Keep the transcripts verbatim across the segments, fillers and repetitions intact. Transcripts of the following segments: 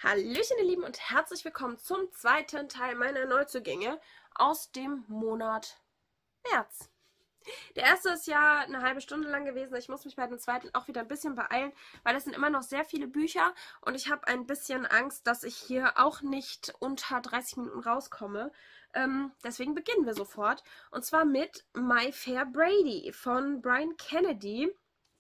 Hallöchen ihr Lieben und herzlich willkommen zum zweiten Teil meiner Neuzugänge aus dem Monat März. Der erste ist ja eine halbe Stunde lang gewesen. Ich muss mich bei dem zweiten auch wieder ein bisschen beeilen, weil es sind immer noch sehr viele Bücher und ich habe ein bisschen Angst, dass ich hier auch nicht unter dreißig Minuten rauskomme. Ähm, deswegen beginnen wir sofort. Und zwar mit My Fair Brady von Brian Kennedy.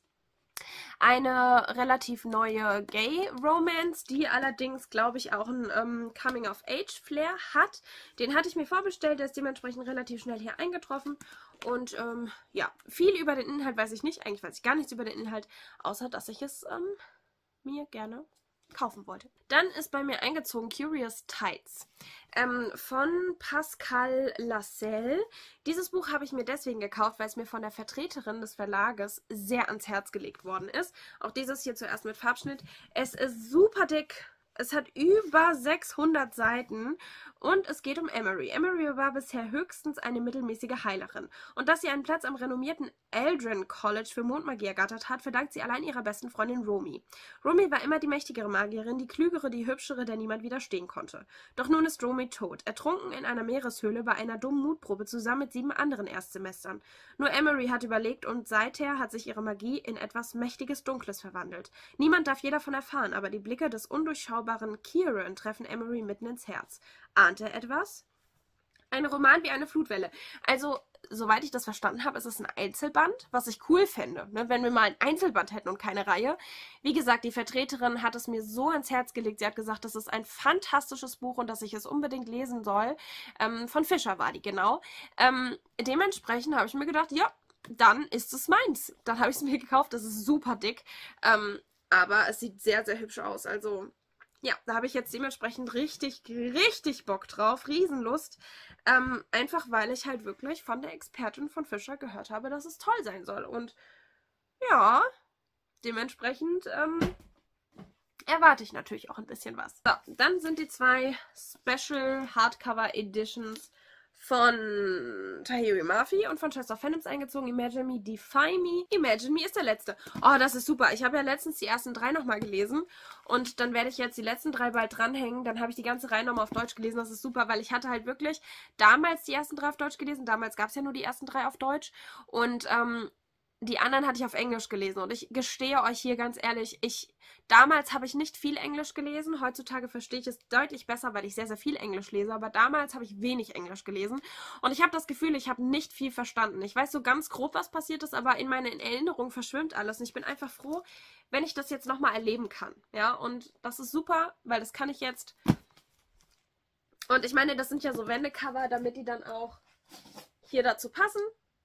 Eine relativ neue Gay-Romance, die allerdings, glaube ich, auch einen ähm, Coming-of-Age-Flair hat. Den hatte ich mir vorbestellt, der ist dementsprechend relativ schnell hier eingetroffen. Und ähm, ja, viel über den Inhalt weiß ich nicht. Eigentlich weiß ich gar nichts über den Inhalt, außer dass ich es ähm, mir gerne kaufen wollte. Dann ist bei mir eingezogen Curious Tides ähm, von Pascal Lascelles. Dieses Buch habe ich mir deswegen gekauft, weil es mir von der Vertreterin des Verlages sehr ans Herz gelegt worden ist. Auch dieses hier zuerst mit Farbschnitt. Es ist super dick. Es hat über sechshundert Seiten und es geht um Emery. Emery war bisher höchstens eine mittelmäßige Heilerin. Und dass sie einen Platz am renommierten Eldrin College für Mondmagie ergattert hat, verdankt sie allein ihrer besten Freundin Romy. Romy war immer die mächtigere Magierin, die klügere, die hübschere, der niemand widerstehen konnte. Doch nun ist Romy tot, ertrunken in einer Meereshöhle bei einer dummen Mutprobe zusammen mit sieben anderen Erstsemestern. Nur Emery hat überlegt und seither hat sich ihre Magie in etwas mächtiges Dunkles verwandelt. Niemand darf je davon erfahren, aber die Blicke des undurchschaubaren Kieran treffen Emery mitten ins Herz. Ahnt er etwas? Ein Roman wie eine Flutwelle. Also, soweit ich das verstanden habe, ist es ein Einzelband, was ich cool fände, ne, wenn wir mal ein Einzelband hätten und keine Reihe. Wie gesagt, die Vertreterin hat es mir so ans Herz gelegt. Sie hat gesagt, das ist ein fantastisches Buch und dass ich es unbedingt lesen soll. Ähm, von Fischer war die, genau. Ähm, dementsprechend habe ich mir gedacht, ja, dann ist es meins. Dann habe ich es mir gekauft. Das ist super dick. Ähm, aber es sieht sehr, sehr hübsch aus. Also ja, da habe ich jetzt dementsprechend richtig, richtig Bock drauf, Riesenlust. Ähm, einfach weil ich halt wirklich von der Expertin von Fischer gehört habe, dass es toll sein soll. Und ja, dementsprechend ähm, erwarte ich natürlich auch ein bisschen was. So, dann sind die zwei Special Hardcover Editions von Tahereh Mafi und von Chester Phantoms eingezogen. Imagine Me, Defy Me. Imagine Me ist der letzte. Oh, das ist super. Ich habe ja letztens die ersten drei nochmal gelesen und dann werde ich jetzt die letzten drei bald dranhängen. Dann habe ich die ganze Reihe nochmal auf Deutsch gelesen. Das ist super, weil ich hatte halt wirklich damals die ersten drei auf Deutsch gelesen. Damals gab es ja nur die ersten drei auf Deutsch und ähm, die anderen hatte ich auf Englisch gelesen und ich gestehe euch hier ganz ehrlich, ich damals habe ich nicht viel Englisch gelesen, heutzutage verstehe ich es deutlich besser, weil ich sehr, sehr viel Englisch lese, aber damals habe ich wenig Englisch gelesen und ich habe das Gefühl, ich habe nicht viel verstanden. Ich weiß so ganz grob, was passiert ist, aber in meiner Erinnerung verschwimmt alles und ich bin einfach froh, wenn ich das jetzt nochmal erleben kann, ja, und das ist super, weil das kann ich jetzt und ich meine, das sind ja so Wendecover, damit die dann auch hier dazu passen.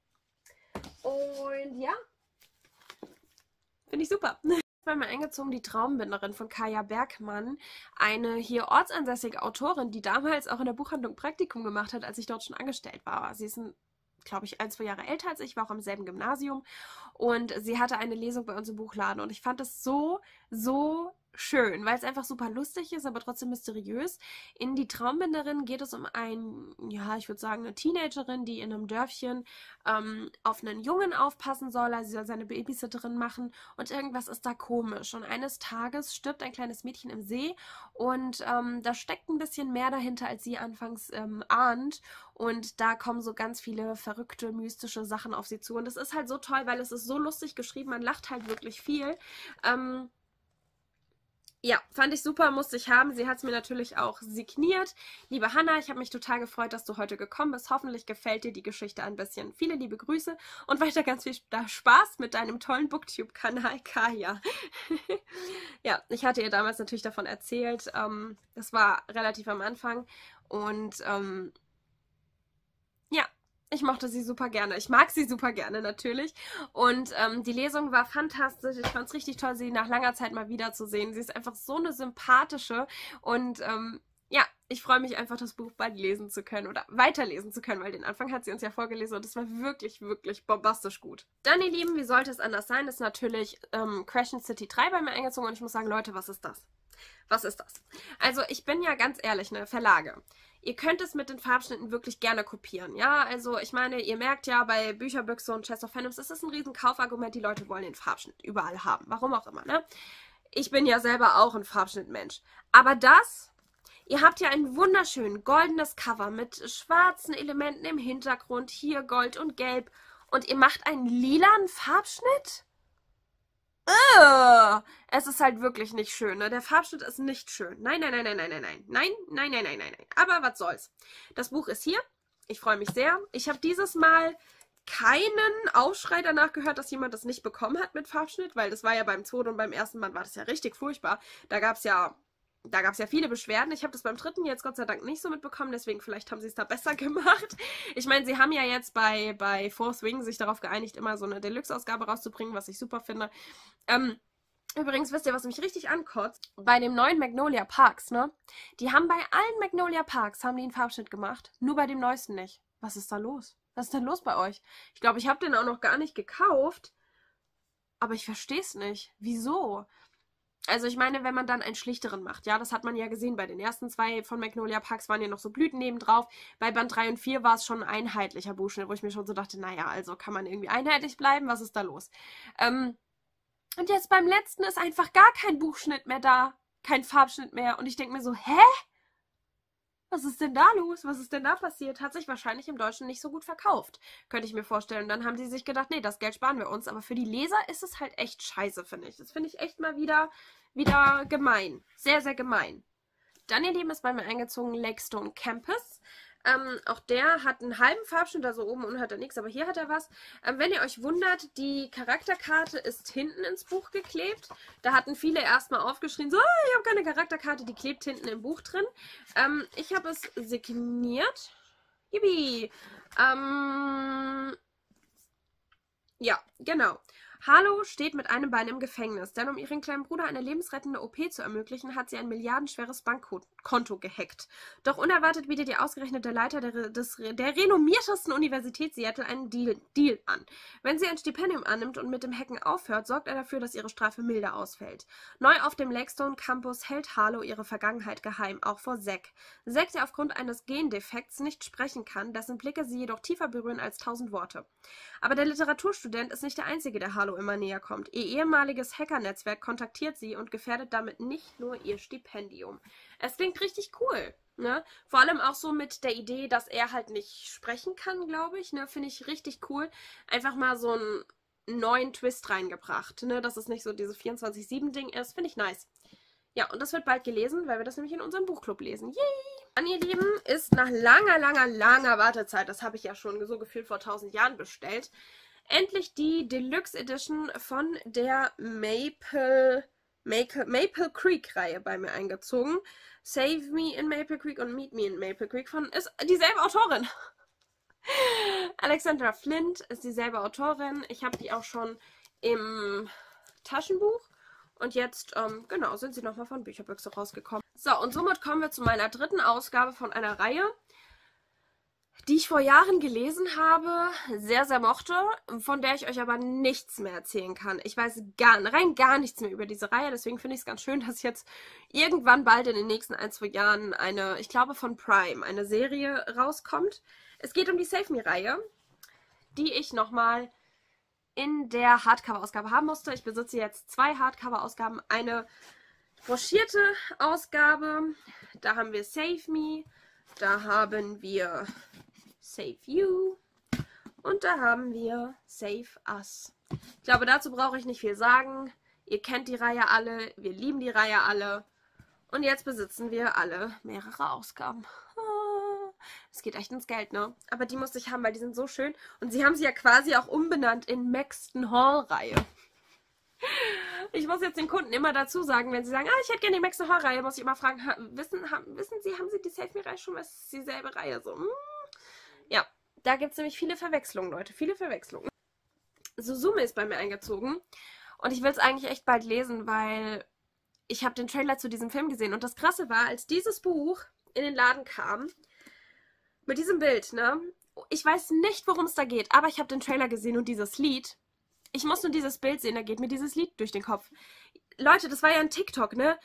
Und ja, finde ich super. Bei mir eingezogen die Traumbinderin von Kaya Bergmann, eine hier ortsansässige Autorin, die damals auch in der Buchhandlung Praktikum gemacht hat, als ich dort schon angestellt war. Sie ist, glaube ich, ein, zwei Jahre älter als ich, war auch am selben Gymnasium und sie hatte eine Lesung bei uns im Buchladen und ich fand das so, so schön, weil es einfach super lustig ist, aber trotzdem mysteriös. In Die Traumbinderin geht es um ein, ja, ich würde sagen, eine Teenagerin, die in einem Dörfchen ähm, auf einen Jungen aufpassen soll, also sie soll seine Babysitterin machen und irgendwas ist da komisch. Und eines Tages stirbt ein kleines Mädchen im See und ähm, da steckt ein bisschen mehr dahinter, als sie anfangs ähm, ahnt. Und da kommen so ganz viele verrückte, mystische Sachen auf sie zu. Und es ist halt so toll, weil es ist so lustig geschrieben, man lacht halt wirklich viel. Ähm, Ja, fand ich super, musste ich haben. Sie hat es mir natürlich auch signiert. Liebe Hannah, ich habe mich total gefreut, dass du heute gekommen bist. Hoffentlich gefällt dir die Geschichte ein bisschen. Viele liebe Grüße und weiter ganz viel Spaß mit deinem tollen Booktube-Kanal Kaya. Ja, ich hatte ihr damals natürlich davon erzählt. Ähm, das war relativ am Anfang und ähm, ja, ich mochte sie super gerne. Ich mag sie super gerne natürlich. Und ähm, die Lesung war fantastisch. Ich fand es richtig toll, sie nach langer Zeit mal wiederzusehen. Sie ist einfach so eine sympathische. Und ähm, ja, ich freue mich einfach, das Buch bald lesen zu können oder weiterlesen zu können, weil den Anfang hat sie uns ja vorgelesen und das war wirklich, wirklich bombastisch gut. Dann, ihr Lieben, wie sollte es anders sein, ist natürlich ähm, Crescent City drei bei mir eingezogen und ich muss sagen, Leute, was ist das? Was ist das? Also ich bin ja ganz ehrlich, ne, Verlage. Ihr könnt es mit den Farbschnitten wirklich gerne kopieren, ja, also ich meine, ihr merkt ja bei Bücherbüchse und Chest of Phantoms, ist das ein riesen Kaufargument, die Leute wollen den Farbschnitt überall haben, warum auch immer, ne? ich bin ja selber auch ein Farbschnittmensch. Aber das, ihr habt ja ein wunderschön goldenes Cover mit schwarzen Elementen im Hintergrund, hier Gold und Gelb. Und ihr macht einen lilanen Farbschnitt? Ugh. Es ist halt wirklich nicht schön, ne? Der Farbschnitt ist nicht schön. Nein, nein, nein, nein, nein, nein, nein. Nein, nein, nein, nein, nein, nein. Aber was soll's. Das Buch ist hier. Ich freue mich sehr. Ich habe dieses Mal keinen Aufschrei danach gehört, dass jemand das nicht bekommen hat mit Farbschnitt, weil das war ja beim zweiten und beim ersten Band war das ja richtig furchtbar. Da gab es ja, da gab es ja viele Beschwerden. Ich habe das beim dritten jetzt Gott sei Dank nicht so mitbekommen, deswegen vielleicht haben sie es da besser gemacht. Ich meine, sie haben ja jetzt bei, bei Fourth Wing sich darauf geeinigt, immer so eine Deluxe-Ausgabe rauszubringen, was ich super finde. Ähm, Übrigens, wisst ihr, was mich richtig ankotzt? Bei dem neuen Magnolia Parks, ne? Die haben bei allen Magnolia Parks, haben die einen Farbschnitt gemacht. Nur bei dem neuesten nicht. Was ist da los? Was ist denn los bei euch? Ich glaube, ich habe den auch noch gar nicht gekauft. Aber ich verstehe es nicht. Wieso? Also ich meine, wenn man dann einen schlichteren macht, ja, das hat man ja gesehen, bei den ersten zwei von Magnolia Parks waren ja noch so Blüten nebendrauf. Bei Band drei und vier war es schon ein einheitlicher Buchschnitt, wo ich mir schon so dachte, naja, also kann man irgendwie einheitlich bleiben? Was ist da los? Ähm... Und jetzt beim letzten ist einfach gar kein Buchschnitt mehr da. Kein Farbschnitt mehr. Und ich denke mir so, hä? Was ist denn da los? Was ist denn da passiert? Hat sich wahrscheinlich im Deutschen nicht so gut verkauft. Könnte ich mir vorstellen. Und dann haben die sich gedacht, nee, das Geld sparen wir uns. Aber für die Leser ist es halt echt scheiße, finde ich. Das finde ich echt mal wieder, wieder gemein. Sehr, sehr gemein. Dann, ihr Lieben, ist bei mir eingezogen Lakestone Campus. Ähm, auch der hat einen halben Farbschnitt, also oben und hat er nichts, aber hier hat er was. Ähm, wenn ihr euch wundert, die Charakterkarte ist hinten ins Buch geklebt. Da hatten viele erstmal aufgeschrien, so, ich habe keine Charakterkarte, die klebt hinten im Buch drin. Ähm, ich habe es signiert. Yippie. Ähm, ja, genau. Harlow steht mit einem Bein im Gefängnis, denn um ihren kleinen Bruder eine lebensrettende O P zu ermöglichen, hat sie ein milliardenschweres Bankkonto gehackt. Doch unerwartet bietet ihr ausgerechnet der Leiter der, des, der renommiertesten Universität Seattle einen Deal, Deal an. Wenn sie ein Stipendium annimmt und mit dem Hacken aufhört, sorgt er dafür, dass ihre Strafe milder ausfällt. Neu auf dem Lakestone Campus hält Harlow ihre Vergangenheit geheim, auch vor Zack. Zack, der aufgrund eines Gendefekts nicht sprechen kann, dessen Blicke sie jedoch tiefer berühren als tausend Worte. Aber der Literaturstudent ist nicht der einzige, der Harlow immer näher kommt. Ihr ehemaliges Hackernetzwerk kontaktiert sie und gefährdet damit nicht nur ihr Stipendium. Es klingt richtig cool, ne? Vor allem auch so mit der Idee, dass er halt nicht sprechen kann, glaube ich, ne? Finde ich richtig cool. Einfach mal so einen neuen Twist reingebracht, ne? Dass es nicht so dieses vierundzwanzig sieben Ding ist. Finde ich nice. Ja, und das wird bald gelesen, weil wir das nämlich in unserem Buchclub lesen. Yay! Dann, ihr Lieben, ist nach langer, langer, langer Wartezeit, das habe ich ja schon so gefühlt vor tausend Jahren bestellt, endlich die Deluxe Edition von der Maple, Maple, Maple Creek Reihe bei mir eingezogen. Save Me in Maple Creek und Meet Me in Maple Creek von ist dieselbe Autorin. Alexandra Flint ist dieselbe Autorin. Ich habe die auch schon im Taschenbuch. Und jetzt, ähm, genau, sind sie nochmal von Bücherbüchse rausgekommen. So, und somit kommen wir zu meiner dritten Ausgabe von einer Reihe, die ich vor Jahren gelesen habe, sehr, sehr mochte, von der ich euch aber nichts mehr erzählen kann. Ich weiß gar, rein gar nichts mehr über diese Reihe, deswegen finde ich es ganz schön, dass jetzt irgendwann bald in den nächsten ein, zwei Jahren eine, ich glaube von Prime, eine Serie rauskommt. Es geht um die Save Me-Reihe, die ich nochmal in der Hardcover-Ausgabe haben musste. Ich besitze jetzt zwei Hardcover-Ausgaben. Eine broschierte Ausgabe. Da haben wir Save Me. Da haben wir Save You. Und da haben wir Save Us. Ich glaube, dazu brauche ich nicht viel sagen. Ihr kennt die Reihe alle. Wir lieben die Reihe alle. Und jetzt besitzen wir alle mehrere Ausgaben. Es geht echt ins Geld, ne? Aber die musste ich haben, weil die sind so schön. Und sie haben sie ja quasi auch umbenannt in Maxton Hall-Reihe. Ich muss jetzt den Kunden immer dazu sagen, wenn sie sagen, ah, ich hätte gerne die Maxton Hall-Reihe, muss ich immer fragen, wissen, haben, wissen Sie, haben Sie die Save Me-Reihe schon? Was ist dieselbe Reihe? So, hm. Ja, da gibt es nämlich viele Verwechslungen, Leute. Viele Verwechslungen. Suzume ist bei mir eingezogen. Und ich will es eigentlich echt bald lesen, weil ich habe den Trailer zu diesem Film gesehen. Und das Krasse war, als dieses Buch in den Laden kam, mit diesem Bild, ne? Ich weiß nicht, worum es da geht, aber ich habe den Trailer gesehen und dieses Lied. Ich muss nur dieses Bild sehen, da geht mir dieses Lied durch den Kopf. Leute, das war ja ein TikTok, ne?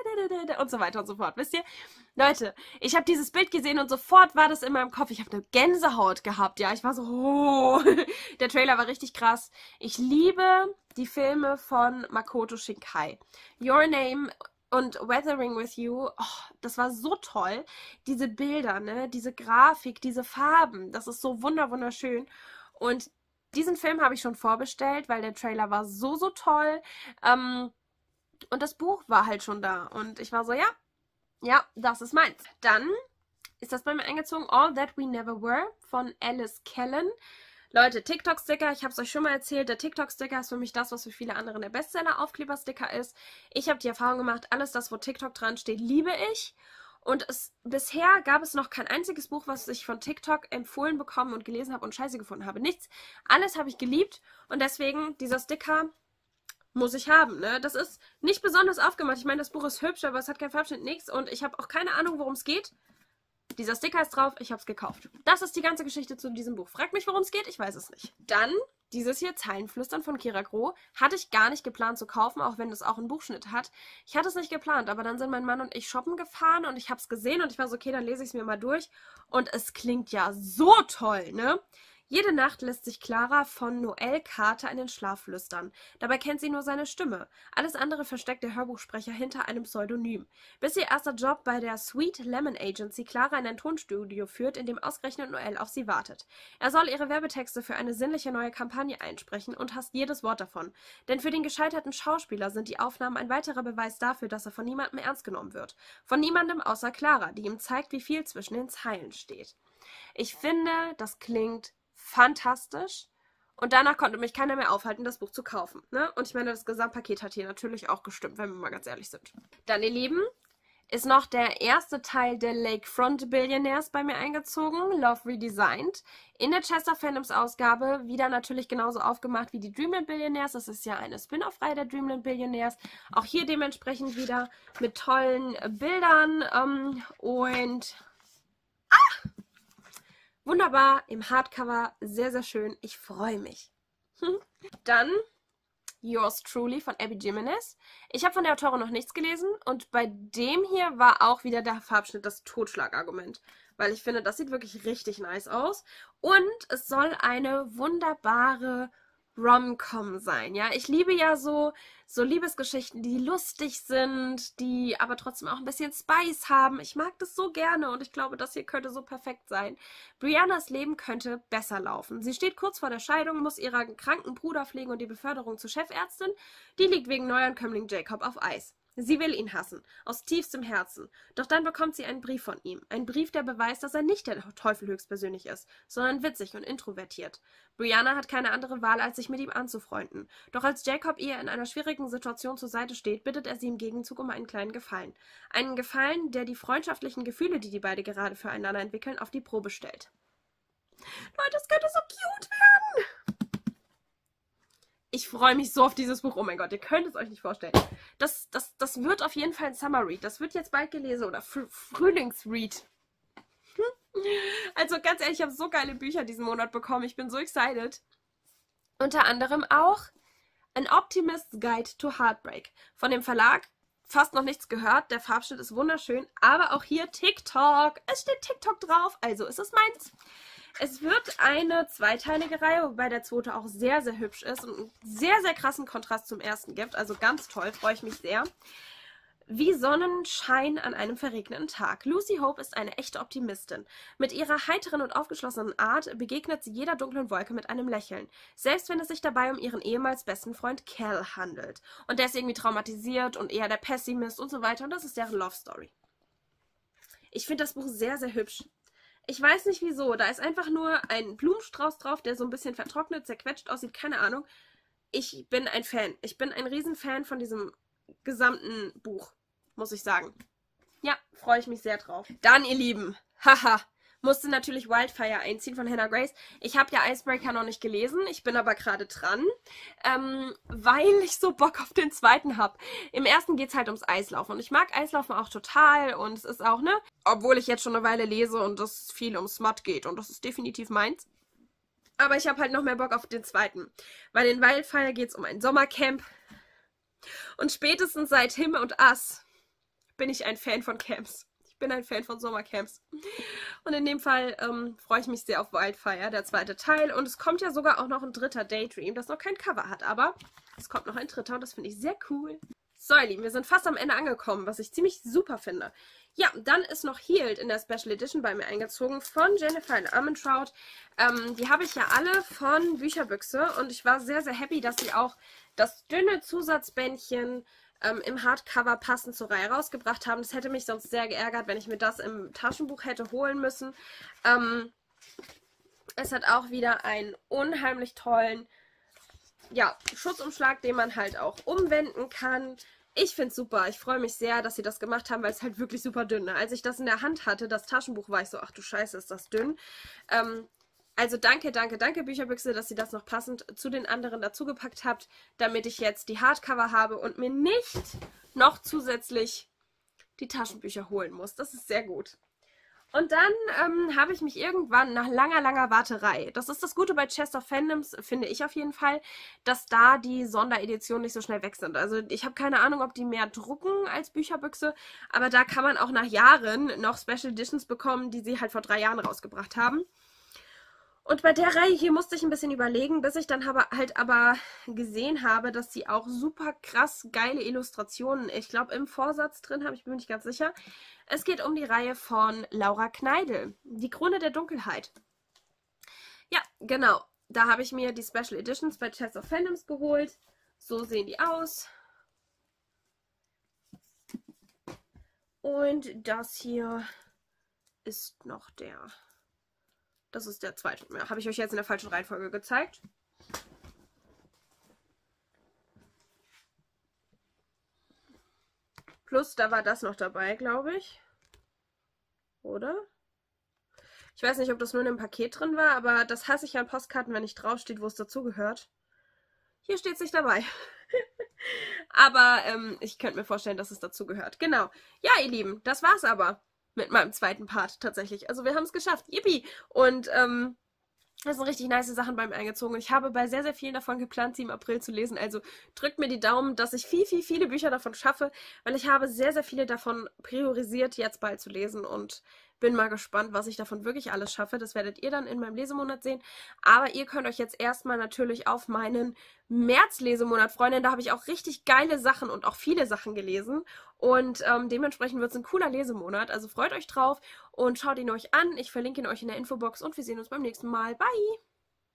und so weiter und so fort. Wisst ihr? Leute, ich habe dieses Bild gesehen und sofort war das in meinem Kopf. Ich habe eine Gänsehaut gehabt, ja. Ich war so, oh. Der Trailer war richtig krass. Ich liebe die Filme von Makoto Shinkai. Your Name und Weathering with You, oh, das war so toll. Diese Bilder, ne, diese Grafik, diese Farben, das ist so wunder wunderschön. Und diesen Film habe ich schon vorbestellt, weil der Trailer war so, so toll. Ähm, und das Buch war halt schon da. Und ich war so, ja, ja, das ist meins. Dann ist das bei mir eingezogen, All That We Never Were von Alice Kellen. Leute, TikTok-Sticker, ich habe es euch schon mal erzählt, der TikTok-Sticker ist für mich das, was für viele andere der Bestseller-Aufkleber-Sticker ist. Ich habe die Erfahrung gemacht, alles das, wo TikTok dran steht, liebe ich. Und es, bisher gab es noch kein einziges Buch, was ich von TikTok empfohlen bekommen und gelesen habe und scheiße gefunden habe. Nichts. Alles habe ich geliebt und deswegen, dieser Sticker muss ich haben, ne? Das ist nicht besonders aufgemacht. Ich meine, das Buch ist hübsch, aber es hat keinen Farbschnitt, nichts. Und ich habe auch keine Ahnung, worum es geht. Dieser Sticker ist drauf, ich habe es gekauft. Das ist die ganze Geschichte zu diesem Buch. Fragt mich, worum es geht, ich weiß es nicht. Dann dieses hier, Zeilenflüstern von Kira Groh, hatte ich gar nicht geplant zu kaufen, auch wenn es auch einen Buchschnitt hat. Ich hatte es nicht geplant, aber dann sind mein Mann und ich shoppen gefahren und ich habe es gesehen und ich war so, okay, dann lese ich es mir mal durch. Und es klingt ja so toll, ne? Jede Nacht lässt sich Clara von Noel Carter in den Schlaf flüstern. Dabei kennt sie nur seine Stimme. Alles andere versteckt der Hörbuchsprecher hinter einem Pseudonym. Bis ihr erster Job bei der Sweet Lemon Agency Clara in ein Tonstudio führt, in dem ausgerechnet Noel auf sie wartet. Er soll ihre Werbetexte für eine sinnliche neue Kampagne einsprechen und hasst jedes Wort davon. Denn für den gescheiterten Schauspieler sind die Aufnahmen ein weiterer Beweis dafür, dass er von niemandem ernst genommen wird. Von niemandem außer Clara, die ihm zeigt, wie viel zwischen den Zeilen steht. Ich finde, das klingt fantastisch. Und danach konnte mich keiner mehr aufhalten, das Buch zu kaufen. Ne? Und ich meine, das Gesamtpaket hat hier natürlich auch gestimmt, wenn wir mal ganz ehrlich sind. Dann, ihr Lieben, ist noch der erste Teil der Lakefront Billionaires bei mir eingezogen, Love Redesigned. In der Chester Fandoms Ausgabe wieder natürlich genauso aufgemacht wie die Dreamland Billionaires. Das ist ja eine Spin-off-Reihe der Dreamland Billionaires. Auch hier dementsprechend wieder mit tollen äh, Bildern ähm, und ah! Wunderbar, im Hardcover, sehr, sehr schön. Ich freue mich. Dann Yours Truly von Abby Jimenez. Ich habe von der Autorin noch nichts gelesen und bei dem hier war auch wieder der Farbschnitt das Totschlagargument, weil ich finde, das sieht wirklich richtig nice aus. Und es soll eine wunderbare Rom-Com sein, ja. Ich liebe ja so, so Liebesgeschichten, die lustig sind, die aber trotzdem auch ein bisschen Spice haben. Ich mag das so gerne und ich glaube, das hier könnte so perfekt sein. Briannas Leben könnte besser laufen. Sie steht kurz vor der Scheidung, muss ihren kranken Bruder pflegen und die Beförderung zur Chefärztin, die liegt wegen Neuankömmling Jacob auf Eis. Sie will ihn hassen, aus tiefstem Herzen. Doch dann bekommt sie einen Brief von ihm. Ein Brief, der beweist, dass er nicht der Teufel höchstpersönlich ist, sondern witzig und introvertiert. Brianna hat keine andere Wahl, als sich mit ihm anzufreunden. Doch als Jacob ihr in einer schwierigen Situation zur Seite steht, bittet er sie im Gegenzug um einen kleinen Gefallen. Einen Gefallen, der die freundschaftlichen Gefühle, die die beiden gerade füreinander entwickeln, auf die Probe stellt. Leute, das könnte so cute werden! Ich freue mich so auf dieses Buch. Oh mein Gott, ihr könnt es euch nicht vorstellen. Das, das, das wird auf jeden Fall ein Summer Read. Das wird jetzt bald gelesen oder Fr Frühlingsread. Also ganz ehrlich, ich habe so geile Bücher diesen Monat bekommen. Ich bin so excited. Unter anderem auch An Optimist's Guide to Heartbreak. Von dem Verlag fast noch nichts gehört. Der Farbschnitt ist wunderschön. Aber auch hier TikTok. Es steht TikTok drauf, also ist es meins. Es wird eine zweiteilige Reihe, wobei der zweite auch sehr, sehr hübsch ist und einen sehr, sehr krassen Kontrast zum ersten gibt. Also ganz toll, freue ich mich sehr. Wie Sonnenschein an einem verregneten Tag. Lucy Hope ist eine echte Optimistin. Mit ihrer heiteren und aufgeschlossenen Art begegnet sie jeder dunklen Wolke mit einem Lächeln. Selbst wenn es sich dabei um ihren ehemals besten Freund Cal handelt. Und der ist irgendwie traumatisiert und eher der Pessimist und so weiter. Und das ist deren Love Story. Ich finde das Buch sehr, sehr hübsch. Ich weiß nicht wieso. Da ist einfach nur ein Blumenstrauß drauf, der so ein bisschen vertrocknet, zerquetscht aussieht. Keine Ahnung. Ich bin ein Fan. Ich bin ein Riesenfan von diesem gesamten Buch, muss ich sagen. Ja, freue ich mich sehr drauf. Dann, ihr Lieben, haha, musste natürlich Wildfire einziehen von Hannah Grace. Ich habe ja Icebreaker noch nicht gelesen, ich bin aber gerade dran, ähm, weil ich so Bock auf den zweiten habe. Im ersten geht es halt ums Eislaufen und ich mag Eislaufen auch total und es ist auch, ne, obwohl ich jetzt schon eine Weile lese und es viel um Smut geht und das ist definitiv meins. Aber ich habe halt noch mehr Bock auf den zweiten, weil in Wildfire geht es um ein Sommercamp und spätestens seit Him und Us bin ich ein Fan von Camps. Ich bin ein Fan von Sommercamps. Und in dem Fall ähm, freue ich mich sehr auf Wildfire, der zweite Teil. Und es kommt ja sogar auch noch ein dritter Daydream, das noch kein Cover hat. Aber es kommt noch ein dritter und das finde ich sehr cool. So, ihr Lieben, wir sind fast am Ende angekommen, was ich ziemlich super finde. Ja, dann ist noch Healed in der Special Edition bei mir eingezogen von Jennifer Armentrout. Ähm, die habe ich ja alle von Bücherbüchse und ich war sehr, sehr happy, dass sie auch das dünne Zusatzbändchen ähm, im Hardcover passend zur Reihe rausgebracht haben. Das hätte mich sonst sehr geärgert, wenn ich mir das im Taschenbuch hätte holen müssen. Ähm, es hat auch wieder einen unheimlich tollen ja, Schutzumschlag, den man halt auch umwenden kann. Ich finde es super. Ich freue mich sehr, dass sie das gemacht haben, weil es halt wirklich super dünn ist. Als ich das in der Hand hatte, das Taschenbuch, war ich so, ach du Scheiße, ist das dünn. Ähm, also danke, danke, danke Bücherbüchse, dass ihr das noch passend zu den anderen dazugepackt habt, damit ich jetzt die Hardcover habe und mir nicht noch zusätzlich die Taschenbücher holen muss. Das ist sehr gut. Und dann ähm, habe ich mich irgendwann nach langer, langer Warterei, das ist das Gute bei Chest of Fandoms, finde ich auf jeden Fall, dass da die Sondereditionen nicht so schnell weg sind. Also ich habe keine Ahnung, ob die mehr drucken als Bücherbüchse, aber da kann man auch nach Jahren noch Special Editions bekommen, die sie halt vor drei Jahren rausgebracht haben. Und bei der Reihe hier musste ich ein bisschen überlegen, bis ich dann aber halt aber gesehen habe, dass sie auch super krass geile Illustrationen, ich glaube im Vorsatz drin habe, ich bin mir nicht ganz sicher. Es geht um die Reihe von Laura Kneidl, Die Krone der Dunkelheit. Ja, genau. Da habe ich mir die Special Editions bei Chest of Fandoms geholt. So sehen die aus. Und das hier ist noch der... Das ist der zweite. Ja, habe ich euch jetzt in der falschen Reihenfolge gezeigt. Plus, da war das noch dabei, glaube ich. Oder? Ich weiß nicht, ob das nur in einem Paket drin war, aber das hasse ich an Postkarten, wenn nicht draufsteht, wo es dazugehört. Hier steht es nicht dabei. Aber ähm, ich könnte mir vorstellen, dass es dazugehört. Genau. Ja, ihr Lieben, das war's aber mit meinem zweiten Part tatsächlich. Also wir haben es geschafft. Yippie! Und ähm, das sind richtig nice Sachen bei mir eingezogen. Ich habe bei sehr, sehr vielen davon geplant, sie im April zu lesen. Also drückt mir die Daumen, dass ich viel, viel, viele Bücher davon schaffe, weil ich habe sehr, sehr viele davon priorisiert, jetzt bald zu lesen und bin mal gespannt, was ich davon wirklich alles schaffe. Das werdet ihr dann in meinem Lesemonat sehen. Aber ihr könnt euch jetzt erstmal natürlich auf meinen März-Lesemonat freuen, denn da habe ich auch richtig geile Sachen und auch viele Sachen gelesen. Und ähm, dementsprechend wird es ein cooler Lesemonat. Also freut euch drauf und schaut ihn euch an. Ich verlinke ihn euch in der Infobox und wir sehen uns beim nächsten Mal. Bye!